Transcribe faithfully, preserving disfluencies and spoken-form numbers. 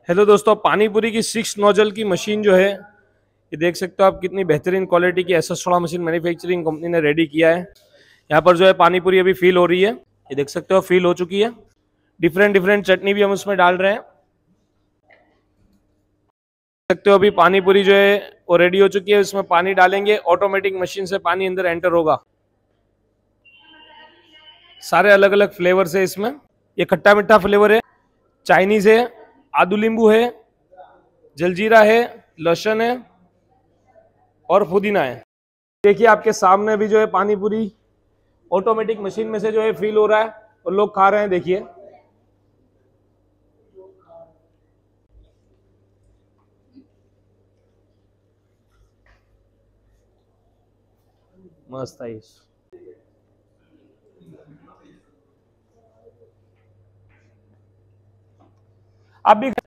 Hello दोस्तों, पानी पूरी की सिक्स नोजल की मशीन जो है ये देख सकते हो आप, कितनी बेहतरीन क्वालिटी की एस एस सोलह मशीन मैन्युफैक्चरिंग कंपनी ने रेडी किया है। यहाँ पर जो है पानी पूरी अभी फील हो रही है, ये देख सकते हो फील हो चुकी है। डिफरेंट डिफरेंट चटनी भी हम उसमें डाल रहे हैं। देख सकते हो अभी पानी पूरी जो है वो रेडी हो चुकी है। इसमें पानी डालेंगे, ऑटोमेटिक मशीन से पानी अंदर एंटर होगा। सारे अलग अलग फ्लेवर है इसमें। ये खट्टा मीठा फ्लेवर है, चाइनीज है, आदू नींबू है, जलजीरा है, लहसुन है और पुदीना है। देखिए आपके सामने भी जो है पानी पूरी ऑटोमेटिक मशीन में से जो है फील हो रहा है और लोग खा रहे हैं। देखिए मस्त है। आप भी